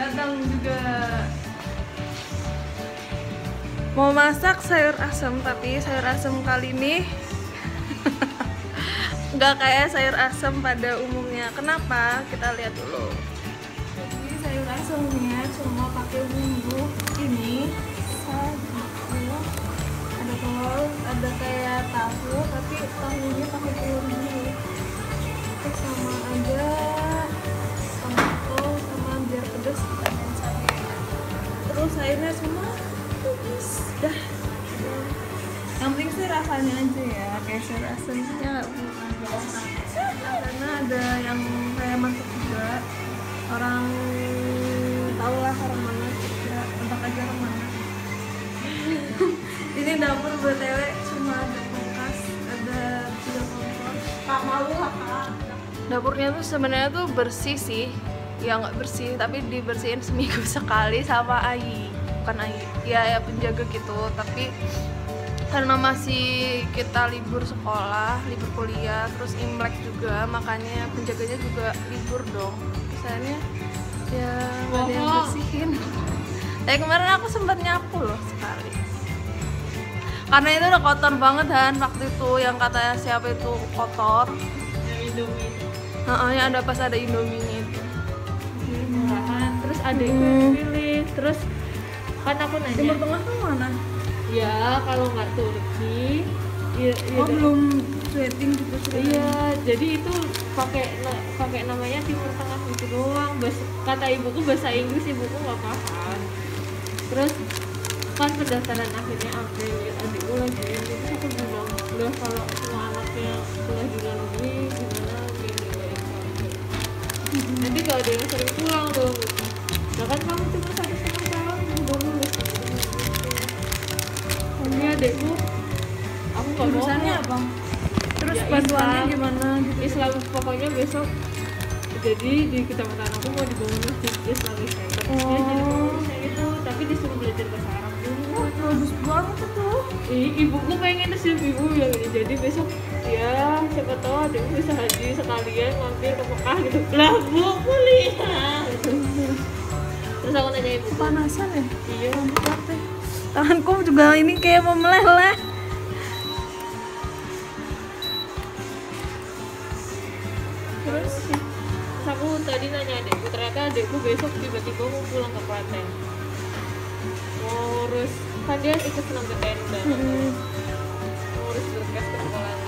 Datang juga. Mau masak sayur asem, tapi sayur asem kali ini nggak kayak sayur asem pada umumnya. Kenapa? Kita lihat dulu. Jadi sayur asemnya cuma pakai bumbu ini saja. Ada telur, ada kayak tahu, tapi tahunya pakai telur dulu. Terus sama ada tomato, sama biar pedas tambahin cabai. Terus sayurnya semua dah. Yang penting sih rasanya aja ya, kayak sayur asemnya karena ada yang kayak masak juga, orang tahu lah orang mana, ya tebak aja orang mana. Ini dapur BTW cuma ada kulkas, ada 3 kompor. Kak malu lah Kak. Dapurnya tuh sebenarnya tuh bersih sih, ya nggak bersih tapi dibersihin seminggu sekali sama Ai, bukan Ai, ya penjaga gitu. Tapi karena masih kita libur sekolah, libur kuliah, terus Imlek juga, makanya penjaganya juga libur dong. Misalnya ya nggak ada yang bersihin. Tapi kemarin aku sempat nyapu loh sekali. Karena itu udah kotor banget kan waktu itu, yang katanya siapa itu kotor. Yang Indomie. Yang ada pas ada Indominya itu. Murahan. Terus adekku yang pilih. Terus kan aku nanya. Timur Tengah tuh mana? Ya kalau nggak Turki. Ya, Belum rating gitu sih. Iya, jadi itu pakai namanya Timur Tengah gitu doang. Kata ibuku bahasa Inggris, ibuku nggak paham. Terus kan pendaftaran akhirnya April, adikku lagi ini, terus aku bilang udah kalau semua anaknya kuliah di luar negeri gimana gini kayak nanti gak ada yang sering pulang dong. Nah kan kamu cuma 1,5 tahun udah lulus. Ini adikku aku nggak mau. Jurusannya apa? Terus Ya, bantuannya Islam. gimana gitu? Islam pokoknya besok jadi di kecamatan aku mau dibangun masjid Islamic Center. Dia jadi pengurusnya itu, tapi disuruh belajar bahasa Arab dulu. Bagus banget tuh. Ibuku pengen sih, ibu bilang gini, jadi besok ya siapa tahu adikku bisa haji sekalian mampir ke Mekah gitu. Lah bu, kuliah. Terus aku nanya ibu, Panasan ya? iya. Tanganku juga ini kayak mau meleleh. Terus aku tadi nanya adikku, ternyata adikku besok tiba-tiba mau pulang ke Klaten. Mau urus, kan dia ikut senam PTN banget. Mau urus berkas ke sekolahnya.